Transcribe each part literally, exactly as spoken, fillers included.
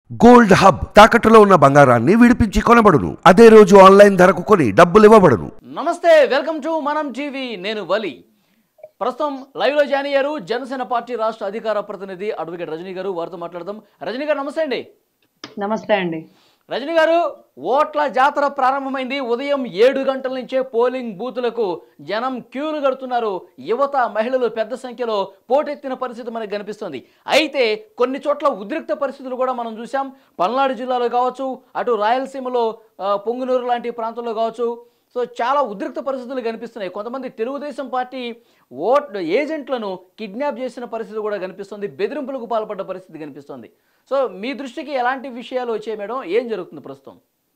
Gold hub తాకట్టులో ఉన్న బంగారాన్ని విడిపించి కొనబడును. అదే రోజు ఆన్లైన్ ధరకు కొని డబ్బులు ఇవ్వబడును. నమస్తే, వెల్కమ్ టు మనం టీవీ. నేను వలి. ప్రస్తుతం లైవ్ లో జాయిన్ అయ్యారు జనసేన పార్టీ రాష్ట్ర అధికార ప్రతినిధి అడ్వకేట్ రజనీ గారు. వారితో మాట్లాడదాం. రజనీ గారు నమస్తే అండి. నమస్తే అండి. రజనీ గారు, ఓట్ల జాతర ప్రారంభమైంది. ఉదయం ఏడు గంటల నుంచే పోలింగ్ బూతులకు జనం క్యూలు కడుతున్నారు. యువత, మహిళలు పెద్ద సంఖ్యలో పోటెత్తిన పరిస్థితి మనకు కనిపిస్తుంది. అయితే కొన్ని చోట్ల ఉద్రిక్త పరిస్థితులు కూడా మనం చూసాం. పల్నాడు జిల్లాలో కావచ్చు, అటు రాయలసీమలో పొంగునూరు లాంటి ప్రాంతాల్లో కావచ్చు. సో చాలా ఉద్రిక్త పరిస్థితులు కనిపిస్తున్నాయి. కొంతమంది తెలుగుదేశం పార్టీ ఓట్ ఏజెంట్లను కిడ్నాప్ చేసిన పరిస్థితి కూడా కనిపిస్తుంది. బెదిరింపులకు పాల్పడ్డ పరిస్థితి కనిపిస్తుంది. సో మీ దృష్టికి ఎలాంటి విషయాలు వచ్చాయి మేడం? ఏం జరుగుతుంది ప్రస్తుతం?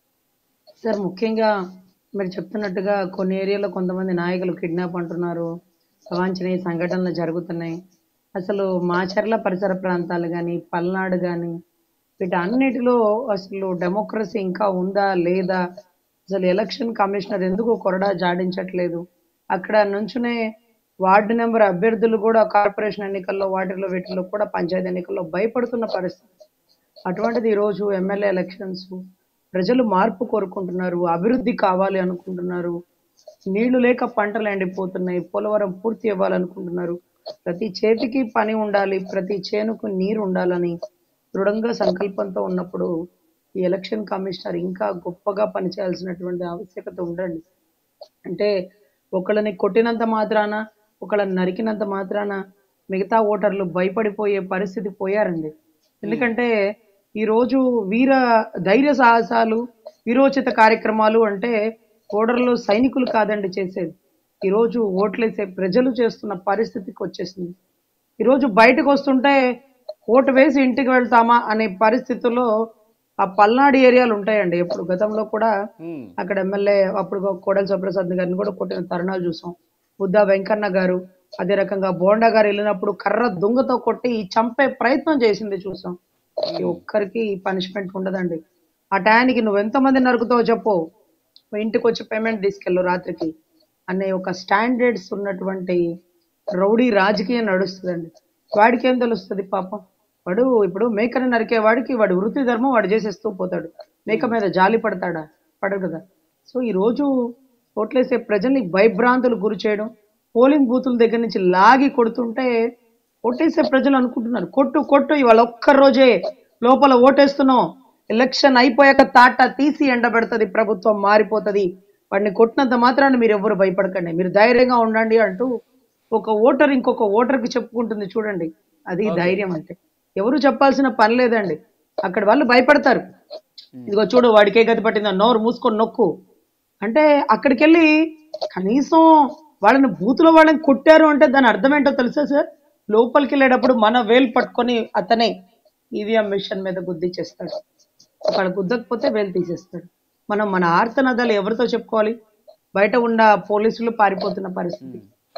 సార్, ముఖ్యంగా మీరు చెప్తున్నట్టుగా కొన్ని ఏరియాలో కొంతమంది నాయకులు కిడ్నాప్ అంటున్నారు. అవాంఛనీయ సంఘటనలు జరుగుతున్నాయి. అసలు మాచర్ల పరిసర ప్రాంతాలు కానీ, పల్నాడు కానీ, వీటన్నిటిలో అసలు డెమోక్రసీ ఇంకా ఉందా లేదా, అసలు ఎలక్షన్ కమిషనర్ ఎందుకు కొరడా జాడించట్లేదు, అక్కడ నుంచునే వార్డు నెంబర్ అభ్యర్థులు కూడా కార్పొరేషన్ ఎన్నికల్లో వాటిలో వీటిలో కూడా పంచాయతీ ఎన్నికల్లో భయపడుతున్న పరిస్థితి. అటువంటిది ఈరోజు ఎమ్మెల్యే ఎలక్షన్స్, ప్రజలు మార్పు కోరుకుంటున్నారు, అభివృద్ధి కావాలి అనుకుంటున్నారు, నీళ్లు లేక పంటలు ఎండిపోతున్నాయి, పోలవరం పూర్తి ఇవ్వాలనుకుంటున్నారు, ప్రతి చేతికి పని ఉండాలి, ప్రతి చేనుకు నీరు ఉండాలని దృఢంగా సంకల్పంతో ఉన్నప్పుడు ఈ ఎలక్షన్ కమిషనర్ ఇంకా గొప్పగా పనిచేయాల్సినటువంటి ఆవశ్యకత ఉండండి. అంటే ఒకళ్ళని కొట్టినంత మాత్రాన, ఒకళ్ళని నరికినంత మాత్రాన మిగతా ఓటర్లు భయపడిపోయే పరిస్థితి పోయారండి. ఎందుకంటే ఈరోజు వీర ధైర్య సాహసాలు, వీరోచిత కార్యక్రమాలు అంటే ఓటర్లు సైనికులు కాదండి చేసేది. ఈరోజు ఓట్లేసే ప్రజలు చేస్తున్న పరిస్థితికి వచ్చేసింది. ఈరోజు బయటకు వస్తుంటే ఓటు వేసి ఇంటికి వెళ్తామా అనే పరిస్థితుల్లో ఆ పల్నాడు ఏరియాలు ఉంటాయండి. ఎప్పుడు గతంలో కూడా అక్కడ ఎమ్మెల్యే అప్పుడు కోడెల సుప్రసాద్ గారిని కూడా కొట్టిన తరుణాలు చూసాం. బుద్ధా వెంకన్న గారు అదే రకంగా బోండా గారు వెళ్ళినప్పుడు కర్ర దుంగతో కొట్టి చంపే ప్రయత్నం చేసింది చూసాం. ఒక్కరికి పనిష్మెంట్ ఉండదండి. ఆ టయానికి నువ్వు ఎంతమంది నరుకుతావో చెప్పు, ఇంటికి వచ్చి పేమెంట్ తీసుకెళ్ళు రాత్రికి అనే ఒక స్టాండర్డ్స్ ఉన్నటువంటి రౌడీ రాజకీయం నడుస్తుందండి. వాడికి ఏం తెలుస్తుంది పాపం? వాడు ఇప్పుడు మేకని నరికే వాడికి వాడి వృత్తి ధర్మం వాడు చేసేస్తూ పోతాడు. మేక మీద జాలి పడతాడా? పడడు కదా. సో ఈరోజు ఓట్లేసే ప్రజల్ని భయభ్రాంతులు గురి చేయడం, పోలింగ్ బూతుల దగ్గర నుంచి లాగి కొడుతుంటే ఓటేసే ప్రజలు అనుకుంటున్నారు కొట్టు కొట్టు ఇవాళ ఒక్క రోజే లోపల ఓటేస్తున్నాం, ఎలక్షన్ అయిపోయాక తాట తీసి ఎండబెడుతుంది, ప్రభుత్వం మారిపోతుంది, వాడిని కొట్టినంత మాత్రాన్ని మీరు ఎవ్వరు భయపడకండి, మీరు ధైర్యంగా ఉండండి అంటూ ఒక ఓటర్ ఇంకొక ఓటర్కి చెప్పుకుంటుంది. చూడండి, అది ధైర్యం అంటే. ఎవరు చెప్పాల్సిన పని లేదండి. అక్కడ వాళ్ళు భయపడతారు. ఇదిగో చూడు వాడికే గతి పట్టిందా, నోరు మూసుకొని నొక్కు అంటే అక్కడికి వెళ్ళి కనీసం వాళ్ళని బూతులో వాళ్ళని కొట్టారు అంటే దాని అర్థం ఏంటో తెలుసా సార్? లోపలికి వెళ్ళేటప్పుడు మన వేలు పట్టుకొని అతనే ఈవీఎం మిషన్ మీద గుద్దిచ్చేస్తాడు. అక్కడ గుద్దకపోతే వేలు తీసేస్తాడు. మనం మన ఆర్తనదాలు ఎవరితో చెప్పుకోవాలి? బయట ఉన్న పోలీసులు పారిపోతున్న పరిస్థితి.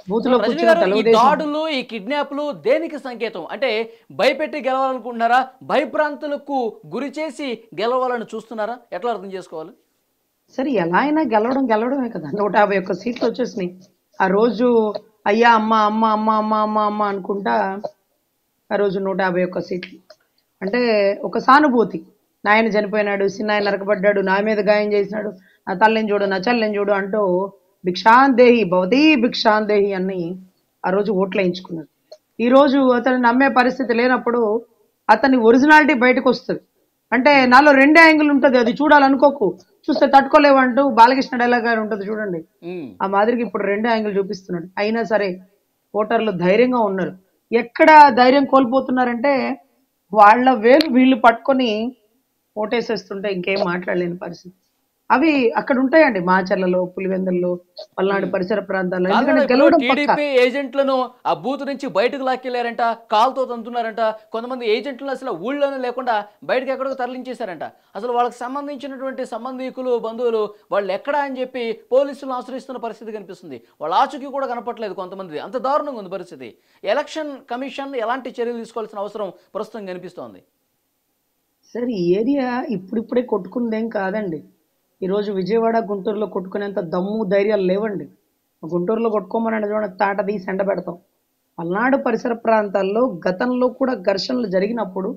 దాడులు, ఈ కిడ్నాప్లు దేనికి సంకేతం? అంటే భయపెట్టి గెలవాలనుకుంటున్నారా? భయభ్రాంతులకు గురి చేసి గెలవాలని చూస్తున్నారా? ఎట్లా అర్థం చేసుకోవాలి? సరే, ఎలా అయినా గెలవడం గెలవడమే కదా. నూట యాభై ఒక్క సీట్లు వచ్చేసినాయి. ఆ రోజు అయ్యా అమ్మ అమ్మ అమ్మ అమ్మ అమ్మ అమ్మ అనుకుంటా ఆ రోజు నూట యాభై ఒక్క సీట్లు అంటే ఒక సానుభూతి. నాయన చనిపోయినాడు, చిన్నాయన నరకబడ్డాడు, నా మీద గాయం చేసినాడు, నా తల్లిని చూడు, నా చల్లని చూడు అంటూ భిక్షాందేహి భవతీ భిక్షాందేహి అని ఆ రోజు ఓట్లు వేయించుకున్నారు. ఈరోజు అతను నమ్మే పరిస్థితి లేనప్పుడు అతని ఒరిజినాలిటీ బయటకు వస్తుంది. అంటే నాలో రెండే యాంగిల్ ఉంటుంది, అది చూడాలనుకోకు, చూస్తే తట్టుకోలేవు అంటూ బాలకృష్ణ డైలాగ్ గారు ఉంటుంది చూడండి. ఆ మాదిరికి ఇప్పుడు రెండే యాంగిల్ చూపిస్తున్నాడు. అయినా సరే ఓటర్లు ధైర్యంగా ఉన్నారు. ఎక్కడ ధైర్యం కోల్పోతున్నారంటే వాళ్ళ వేలు వీళ్ళు పట్టుకొని ఓటేసేస్తుంటే ఇంకేం మాట్లాడలేని పరిస్థితి. అవి అక్కడ ఉంటాయండి, మాచర్లలో, పులివెందుల్లో, పల్నాడు పరిసర ప్రాంతాల్లో. టీడీపీ ఏజెంట్లను ఆ బూత్ నుంచి బయటకు లాక్కెళ్లారంట, కాల్తో తంతున్నారంట. కొంతమంది ఏజెంట్లను అసలు ఊళ్ళోనే లేకుండా బయటకు ఎక్కడికో తరలించేశారంట. అసలు వాళ్ళకి సంబంధించినటువంటి సంబంధికులు, బంధువులు వాళ్ళు ఎక్కడా అని చెప్పి పోలీసులను ఆశ్రయిస్తున్న పరిస్థితి కనిపిస్తుంది. వాళ్ళ ఆచూకీ కూడా కనపట్లేదు కొంతమంది. అంత దారుణంగా ఉంది పరిస్థితి. ఎలక్షన్ కమిషన్ ఎలాంటి చర్యలు తీసుకోవాల్సిన అవసరం ప్రస్తుతం కనిపిస్తోంది? సరే, ఈ ఏరియా ఇప్పుడిప్పుడే కొట్టుకుందేం కాదండి. ఈరోజు విజయవాడ, గుంటూరులో కొట్టుకునేంత దమ్ము ధైర్యాలు లేవండి. గుంటూరులో కొట్టుకోమని చూడండి, తాట తీసి ఎండ పెడతాం. పల్నాడు పరిసర ప్రాంతాల్లో గతంలో కూడా ఘర్షణలు జరిగినప్పుడు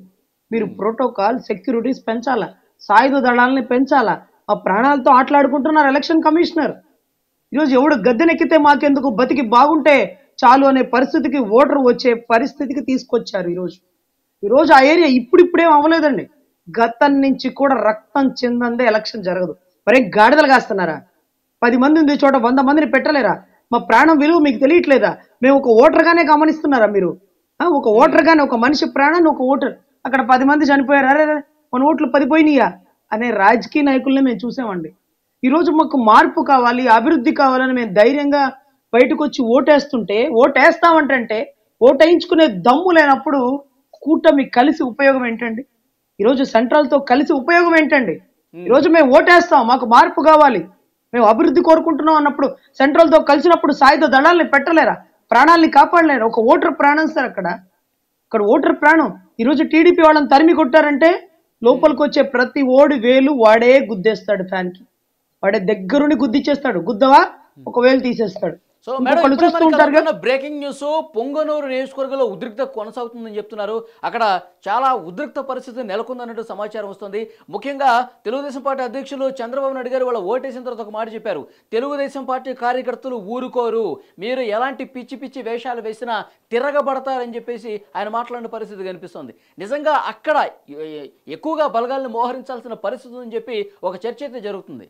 మీరు ప్రోటోకాల్ సెక్యూరిటీస్ పెంచాలా, సాయుధ దళాలని పెంచాలా. ఆ ప్రాణాలతో ఆటలాడుకుంటున్నారు ఎలక్షన్ కమిషనర్. ఈరోజు ఎవడు గద్దెనెక్కితే మాకెందుకు, బతికి బాగుంటే చాలు అనే పరిస్థితికి ఓటర్ వచ్చే పరిస్థితికి తీసుకొచ్చారు ఈరోజు. ఈరోజు ఆ ఏరియా ఇప్పుడిప్పుడేం అవ్వలేదండి, గతం నుంచి కూడా రక్తం చెందందే ఎలక్షన్ జరగదు. మరే గాడిదలు కాస్తున్నారా? పది మంది ఉంది చోట వంద మందిని పెట్టలేరా? మా ప్రాణం విలువ మీకు తెలియట్లేదా? మేము ఒక ఓటర్గానే గమనిస్తున్నారా మీరు? ఒక ఓటర్గానే, ఒక మనిషి ప్రాణాన్ని ఒక ఓటర్, అక్కడ పది మంది చనిపోయారు, అరే మన ఓట్లు పది పోయినాయా అనే రాజకీయ నాయకుల్ని మేము చూసామండి. ఈరోజు మాకు మార్పు కావాలి, అభివృద్ధి కావాలని మేము ధైర్యంగా బయటకు వచ్చి ఓటేస్తుంటే, ఓటేస్తామంటే ఓటు వేయించుకునే దమ్ము లేనప్పుడు కూటమి కలిసి ఉపయోగం ఏంటండి? ఈరోజు సెంట్రల్తో కలిసి ఉపయోగం ఏంటండి? ఈరోజు మేము ఓటేస్తాం, మాకు మార్పు కావాలి, మేము అభివృద్ధి కోరుకుంటున్నాం అన్నప్పుడు సెంట్రల్తో కలిసినప్పుడు సాయుధ దళాలని పెట్టలేరా? ప్రాణాలని కాపాడలేరు. ఒక ఓటర్ ప్రాణం సార్, అక్కడ అక్కడ ఓటర్ ప్రాణం. ఈరోజు టీడీపీ వాళ్ళని తరిమి కొట్టారంటే లోపలికి వచ్చే ప్రతి ఓడి వేలు వాడే గుద్దేస్తాడు, ఫ్యాన్కి వాడే దగ్గరుండి గుద్దిచ్చేస్తాడు. గుద్దవా ఒక వేలు తీసేస్తాడు. So madam, breaking news, Punganur నియోజకవర్గంలో ఉద్రిక్త కొనసాగుతుందని చెప్తున్నారు. అక్కడ చాలా ఉద్రిక్త పరిస్థితి నెలకొందన్నట్టు సమాచారం వస్తుంది. ముఖ్యంగా తెలుగుదేశం పార్టీ అధ్యక్షులు చంద్రబాబు నాయుడు గారు వాళ్ళ ఓటేసిన తర్వాత ఒక మాట చెప్పారు, తెలుగుదేశం పార్టీ కార్యకర్తలు ఊరుకోరు, మీరు ఎలాంటి పిచ్చి పిచ్చి వేషాలు వేసినా తిరగబడతారని చెప్పేసి ఆయన మాట్లాడిన పరిస్థితి కనిపిస్తుంది. నిజంగా అక్కడ ఎక్కువగా బలగాలను మోహరించాల్సిన పరిస్థితి అని చెప్పి ఒక చర్చ అయితే జరుగుతుంది.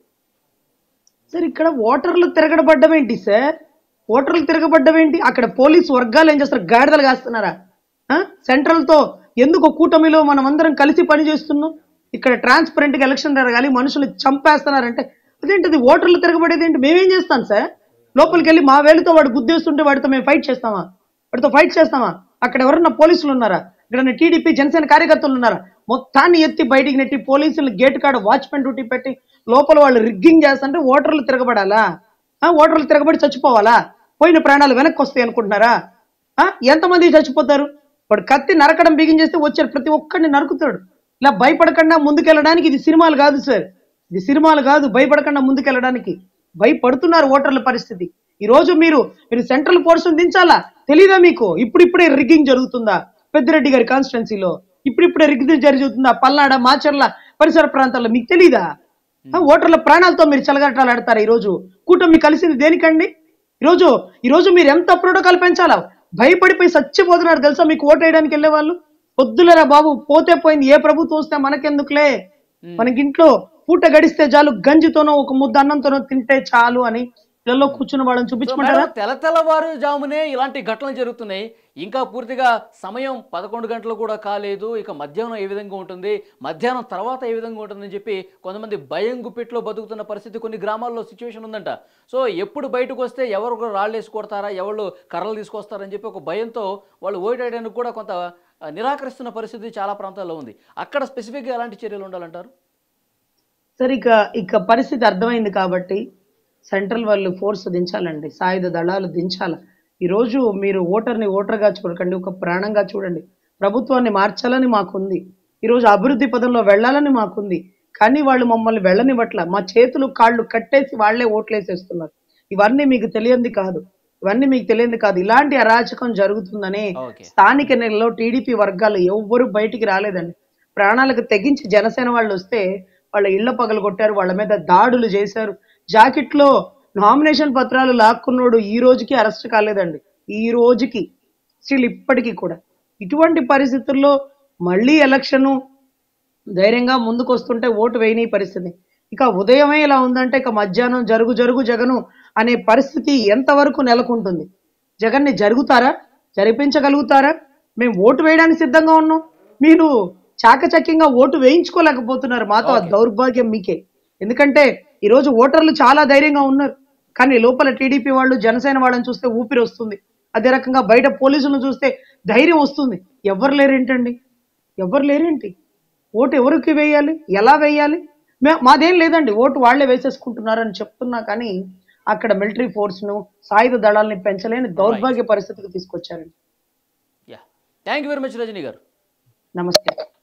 సార్ ఇక్కడ ఓటర్లు తిరగబడ్డం ఏంటి సార్? ఓటర్లు తిరగబడ్డం ఏంటి? అక్కడ పోలీసు వర్గాలు ఏం చేస్తారు? గాడిదలు కాస్తున్నారా? సెంట్రల్తో ఎందుకు కూటమిలో మనం అందరం కలిసి పనిచేస్తున్నాం? ఇక్కడ ట్రాన్స్పరెంట్గా ఎలక్షన్ జరగాలి, మనుషులు చంపేస్తున్నారంటే అదేంటిది? ఓటర్లు తిరగబడేది ఏంటి? మేమేం చేస్తాం సార్? లోపలికి వెళ్ళి మా వేలుతో వాడు గుద్దేస్తుంటే వాడితో మేము ఫైట్ చేస్తామా? వాడితో ఫైట్ చేస్తామా? అక్కడ ఎవరన్నా పోలీసులు ఉన్నారా? ఇక్కడ టీడీపీ జనసేన కార్యకర్తలు ఉన్నారా? మొత్తాన్ని ఎత్తి బయటికి నెట్టి పోలీసులు గేట్ కాడ వాచ్మెన్ డ్యూటీ పెట్టి లోపల వాళ్ళు రిగ్గింగ్ చేస్తుంటే ఓటర్లు తిరగబడాలా? ఓటర్లు తిరగబడి చచ్చిపోవాలా? పోయిన ప్రాణాలు వెనక్కి వస్తాయి అనుకుంటున్నారా? ఎంతమంది చచ్చిపోతారు? వాడు కత్తి నరకడం బిగించేస్తే వచ్చారు ప్రతి ఒక్కడిని నరుకుతాడు. ఇలా భయపడకుండా ముందుకెళ్ళడానికి ఇది సినిమాలు కాదు సార్, ఇది సినిమాలు కాదు. భయపడకుండా ముందుకెళ్ళడానికి భయపడుతున్నారు ఓటర్ల పరిస్థితి. ఈ రోజు మీరు మీరు సెంట్రల్ ఫోర్స్ దించాలా? తెలీదా మీకు? ఇప్పుడిప్పుడే రిగ్గింగ్ జరుగుతుందా పెద్దిరెడ్డి గారి కాన్స్టిట్యున్సీలో? ఇప్పుడిప్పుడే రిగ్గింగ్ జరుగుతుందా పల్నాడ, మాచర్ల పరిసర ప్రాంతాల్లో? మీకు తెలీదా? ఓటర్ల ప్రాణాలతో మీరు చెలగాటాలు ఆడతారా? ఈరోజు కూటమి కలిసింది దేనికండి? ఈరోజు ఈరోజు మీరు ఎంత ప్రోటోకాల్ పెంచాలా? భయపడిపోయి చచ్చిపోతున్నారు తెలుసా మీకు ఓటు వేయడానికి వెళ్ళే వాళ్ళు. పొద్దులరా బాబు, పోతే పోయింది, ఏ ప్రభుత్వం వస్తే మనకెందుకులే, మనకి ఇంట్లో పూట గడిస్తే చాలు, గంజితోనో ఒక ముద్ద అన్నంతోనో తింటే చాలు అని ఇళ్లలో కూర్చున్న వాళ్ళని చూపించమంటారా? తెల్ల తెల్లవారు జామునే ఇలాంటి ఘటనలు జరుగుతున్నాయి. ఇంకా పూర్తిగా సమయం పదకొండు గంటలు కూడా కాలేదు. ఇక మధ్యాహ్నం ఏ విధంగా ఉంటుంది, మధ్యాహ్నం తర్వాత ఏ విధంగా ఉంటుందని చెప్పి కొంతమంది భయం గుప్పిట్లో బతుకుతున్న పరిస్థితి కొన్ని గ్రామాల్లో సిచ్యువేషన్ ఉందంట. సో ఎప్పుడు బయటకు వస్తే ఎవరు రాళ్ళు వేసి కొడతారా, ఎవరు కర్రలు తీసుకొస్తారని చెప్పి ఒక భయంతో వాళ్ళు ఓటేయడానికి కూడా కొంత నిరాకరిస్తున్న పరిస్థితి చాలా ప్రాంతాల్లో ఉంది. అక్కడ స్పెసిఫిక్గా ఎలాంటి చర్యలు ఉండాలంటారు? సరే, ఇక ఇక పరిస్థితి అర్థమైంది కాబట్టి సెంట్రల్ వాళ్ళు ఫోర్స్ దించాలండి, సాయుధ దళాలు దించాలి. ఈరోజు మీరు ఓటర్ని ఓటర్గా చూడకండి, ఒక ప్రాణంగా చూడండి. ప్రభుత్వాన్ని మార్చాలని మాకుంది, ఈరోజు అభివృద్ధి పదంలో వెళ్ళాలని మాకుంది. కానీ వాళ్ళు మమ్మల్ని వెళ్ళనివ్వట్ల, మా చేతులు కాళ్ళు కట్టేసి వాళ్లే ఓట్లేసేస్తున్నారు. ఇవన్నీ మీకు తెలియంది కాదు, ఇవన్నీ మీకు తెలియంది కాదు. ఇలాంటి అరాచకం జరుగుతుందనే స్థానిక నెలలో టీడీపీ వర్గాలు ఎవ్వరూ బయటికి రాలేదండి. ప్రాణాలకు తెగించి జనసేన వాళ్ళు వస్తే వాళ్ళ ఇళ్ల పగలు కొట్టారు, వాళ్ళ మీద దాడులు చేశారు. జాకెట్లో నామినేషన్ పత్రాలు లాక్కున్నాడు ఈ రోజుకి అరెస్ట్ కాలేదండి, ఈ రోజుకి స్టిల్ ఇప్పటికీ కూడా. ఇటువంటి పరిస్థితుల్లో మళ్ళీ ఎలక్షను ధైర్యంగా ముందుకు వస్తుంటే ఓటు వేయని పరిస్థితి. ఇక ఉదయమే ఇలా ఉందంటే ఇక మధ్యాహ్నం జరుగు జరుగు జగను అనే పరిస్థితి ఎంతవరకు నెలకొంటుంది? జగన్ని జరుగుతారా, జరిపించగలుగుతారా? మేము ఓటు వేయడానికి సిద్ధంగా ఉన్నాం, మీరు చాకచక్యంగా ఓటు వేయించుకోలేకపోతున్నారు. మాతో ఆ దౌర్భాగ్యం మీకే. ఎందుకంటే ఈరోజు ఓటర్లు చాలా ధైర్యంగా ఉన్నారు, కానీ లోపల టీడీపీ వాళ్ళు జనసేన వాళ్ళని చూస్తే ఊపిరి వస్తుంది. అదే రకంగా బయట పోలీసులను చూస్తే ధైర్యం వస్తుంది. ఎవరు లేరేంటండి, ఎవరు లేరేంటి? ఓటు ఎవరికి వేయాలి, ఎలా వేయాలి? మే మాదేం లేదండి, ఓటు వాళ్లే వేసేసుకుంటున్నారని చెప్తున్నా, కానీ అక్కడ మిలిటరీ ఫోర్స్ను సాయుధ దళాలని పెంచలేని దౌర్భాగ్య పరిస్థితికి తీసుకొచ్చారండి. Thank you very much Rajani garu. నమస్తే.